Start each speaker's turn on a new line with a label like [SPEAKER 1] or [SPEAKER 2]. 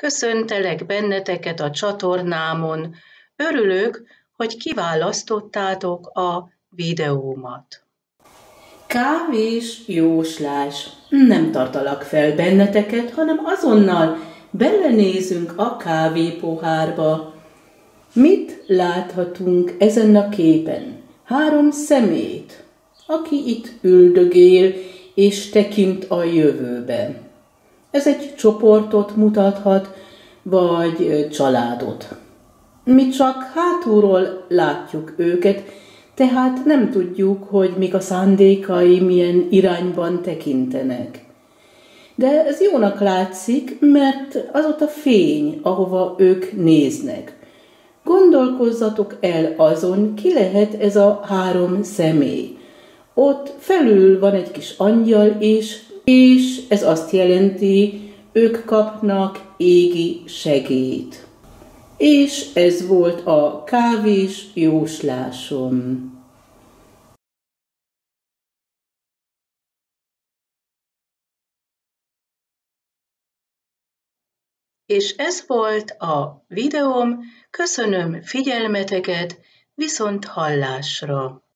[SPEAKER 1] Köszöntelek benneteket a csatornámon. Örülök, hogy kiválasztottátok a videómat.
[SPEAKER 2] Kávés jóslás. Nem tartalak fel benneteket, hanem azonnal belenézünk a kávépohárba. Mit láthatunk ezen a képen? 3 szemét, aki itt üldögél és tekint a jövőbe. Ez egy csoportot mutathat, vagy családot. Mi csak hátulról látjuk őket, tehát nem tudjuk, hogy mik a szándékai, milyen irányban tekintenek. De ez jónak látszik, mert az ott a fény, ahova ők néznek. Gondolkozzatok el azon, ki lehet ez a 3 személy. Ott felül van egy kis angyal is, és ez azt jelenti, ők kapnak égi segélyt. És ez volt a kávés jóslásom.
[SPEAKER 1] És ez volt a videóm. Köszönöm figyelmeteket, viszont hallásra!